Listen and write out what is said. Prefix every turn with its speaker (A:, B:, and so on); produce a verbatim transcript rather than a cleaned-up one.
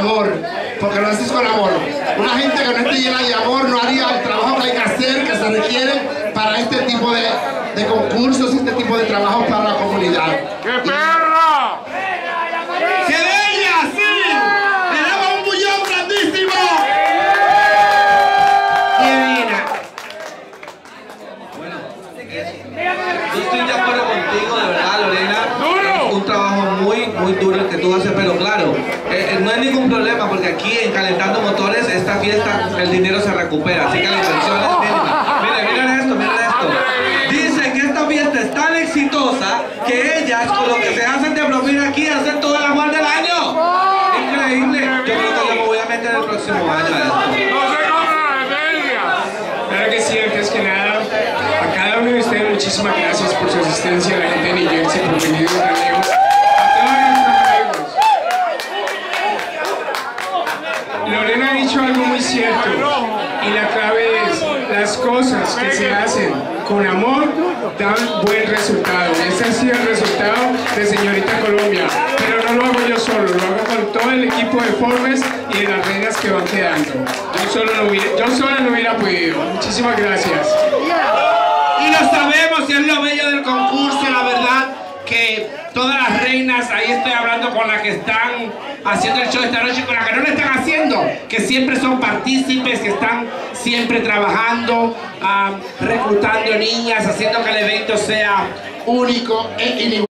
A: amor, porque lo haces con amor. Una gente que no esté llena de amor no haría el trabajo que hay que hacer, que se requiere para este tipo de, de concursos y este tipo de trabajos para la comunidad.
B: ¡Qué perro!
A: ¡Qué bella! ¡Sí! ¡Le damos un bullón grandísimo! ¡Divina!
C: Bueno, yo estoy de acuerdo contigo, de verdad, Lorena. Es un trabajo muy, muy duro el que tú haces, pero claro, eh, no hay ningún problema porque aquí en Calentando Motores, esta fiesta, el dinero se recupera, así que la inversión es mínima. Miren, miren esto, miren esto. Dicen que esta fiesta es tan exitosa que ellas, con lo que se hacen de bromir aquí, hacen todo el amor del año. Increíble. Yo creo que yo me voy a meter el próximo año a esto.
B: Claro que sí, antes que nada, a cada uno de ustedes muchísimas gracias por su asistencia, a la gente de New Jersey, por venir de tan lejos, a todos nuestros amigos. Lorena ha dicho algo muy cierto, y la clave es, las cosas que se hacen con amor dan buen resultado. Ese ha sido el resultado de Señorita Colombia, pero no lo hago yo solo, lo hago con todo el equipo de Forbes y de las reinas que van quedando. Yo solo no hubiera, yo solo no hubiera podido. Muchísimas gracias.
A: Y lo sabemos, y es lo bello del concurso, la verdad, que todas las reinas, ahí estoy hablando con las que están haciendo el show esta noche y con las que no lo están haciendo, que siempre son partícipes, que están siempre trabajando, um, reclutando niñas, haciendo que el evento sea único e inigualable.